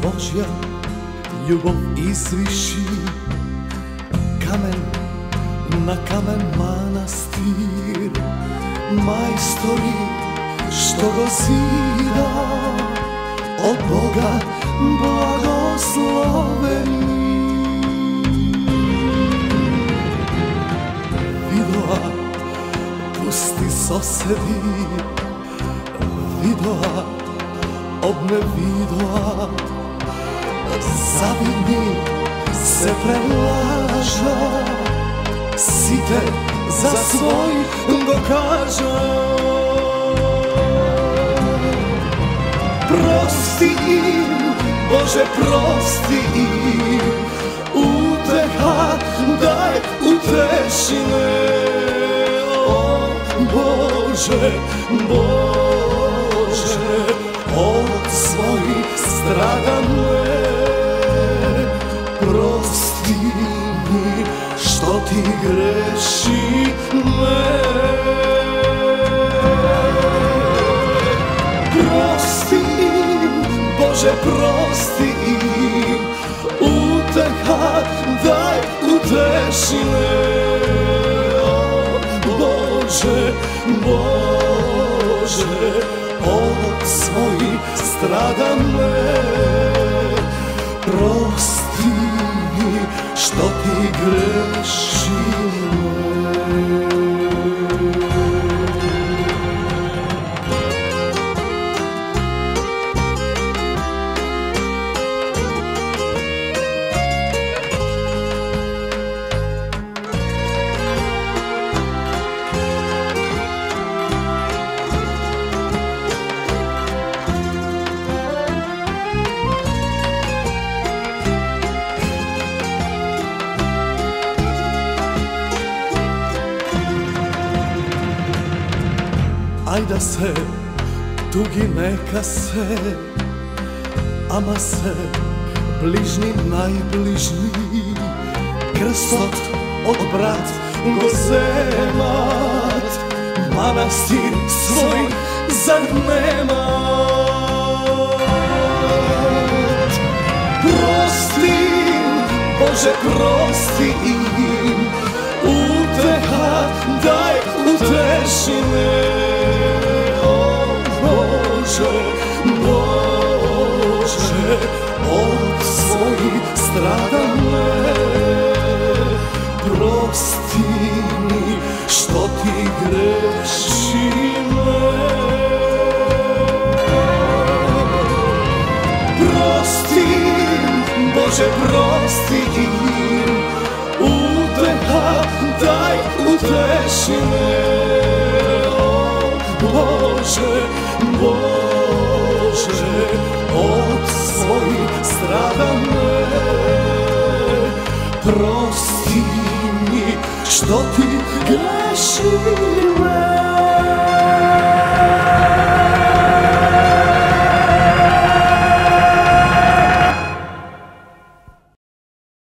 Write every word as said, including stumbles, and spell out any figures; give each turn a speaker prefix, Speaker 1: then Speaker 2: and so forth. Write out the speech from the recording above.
Speaker 1: Božja ljubov izviši, kamen na kamen manastir, majstori što go zida, od Boga blagosloveni. Vidova pusti sosedi, vidova obne vidova, zavidni se prelaža, site za svoj dokaža. Prosti im, Bože, prosti im, uteha daj uteši me. O Bože, Bože, od svojih stradane prosti mi što ti greši me. Prosti im, Bože, prosti im, uteha daj uteši me. O Bože, Bože, od svojih stradane prosti mi što ti grešim. Ajda se, tugi neka se, ama se, bližnji najbližniji, krstot od brat gozemat, manastir svoj zar nema? Prosti im, Bože, prosti im, uteha daj uteši me. Bože, Bože, od svojih stradane prosti mi što ti grešim. Prosti im, Bože, prosti im, uteha daj uteši me. Bože, Bože, od svojih stradane prosti mi što ti grešim.